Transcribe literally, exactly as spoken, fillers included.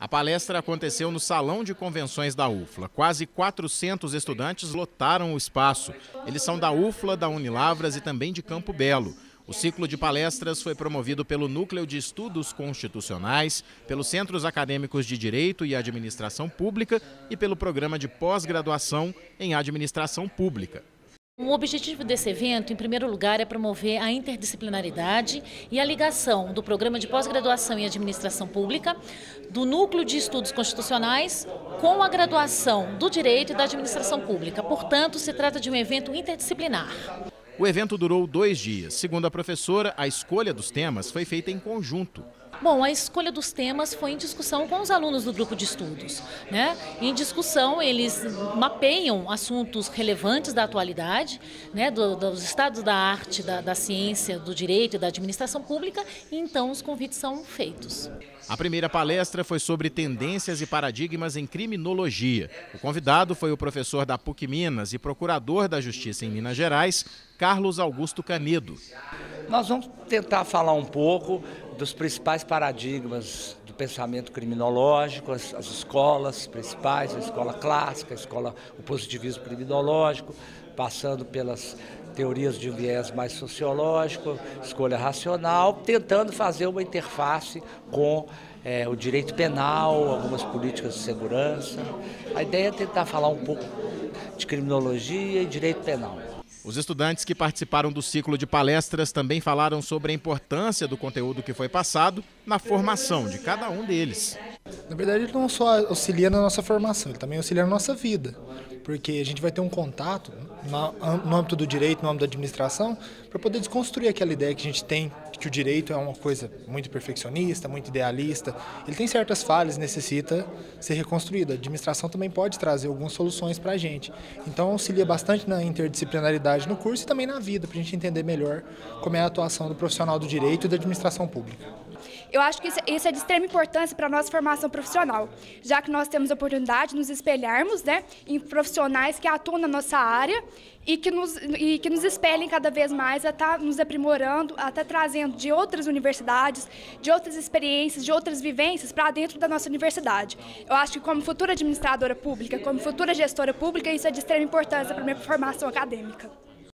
A palestra aconteceu no Salão de Convenções da U F L A. Quase quatrocentos estudantes lotaram o espaço. Eles são da U F L A, da Unilavras e também de Campo Belo. O ciclo de palestras foi promovido pelo Núcleo de Estudos Constitucionais, pelos Centros Acadêmicos de Direito e Administração Pública e pelo Programa de Pós-Graduação em Administração Pública. O objetivo desse evento, em primeiro lugar, é promover a interdisciplinaridade e a ligação do Programa de Pós-Graduação em Administração Pública, do Núcleo de Estudos Constitucionais, com a graduação do Direito e da Administração Pública. Portanto, se trata de um evento interdisciplinar. O evento durou dois dias. Segundo a professora, a escolha dos temas foi feita em conjunto. Bom, a escolha dos temas foi em discussão com os alunos do grupo de estudos, né? Em discussão, eles mapeiam assuntos relevantes da atualidade, né? Do, dos estados da arte, da, da ciência, do direito e da administração pública, e então os convites são feitos. A primeira palestra foi sobre tendências e paradigmas em criminologia. O convidado foi o professor da PUC Minas e procurador da Justiça em Minas Gerais, Carlos Augusto Canedo. Nós vamos tentar falar um pouco dos principais paradigmas do pensamento criminológico, as, as escolas principais, a escola clássica, a escola, o positivismo criminológico, passando pelas teorias de um viés mais sociológico, escolha racional, tentando fazer uma interface com é, o direito penal, algumas políticas de segurança. A ideia é tentar falar um pouco de criminologia e direito penal. Os estudantes que participaram do ciclo de palestras também falaram sobre a importância do conteúdo que foi passado na formação de cada um deles. Na verdade, ele não só auxilia na nossa formação, ele também auxilia na nossa vida, porque a gente vai ter um contato no âmbito do direito, no âmbito da administração, para poder desconstruir aquela ideia que a gente tem de que o direito é uma coisa muito perfeccionista, muito idealista. Ele tem certas falhas, necessita ser reconstruído. A administração também pode trazer algumas soluções para a gente. Então, auxilia bastante na interdisciplinaridade no curso e também na vida, para a gente entender melhor como é a atuação do profissional do direito e da administração pública. Eu acho que isso é de extrema importância para a nossa formação profissional, já que nós temos a oportunidade de nos espelharmos, né, em profissionais que atuam na nossa área e que nos, e que nos espelhem cada vez mais a estar nos aprimorando, a estar trazendo de outras universidades, de outras experiências, de outras vivências para dentro da nossa universidade. Eu acho que como futura administradora pública, como futura gestora pública, isso é de extrema importância para a minha formação acadêmica.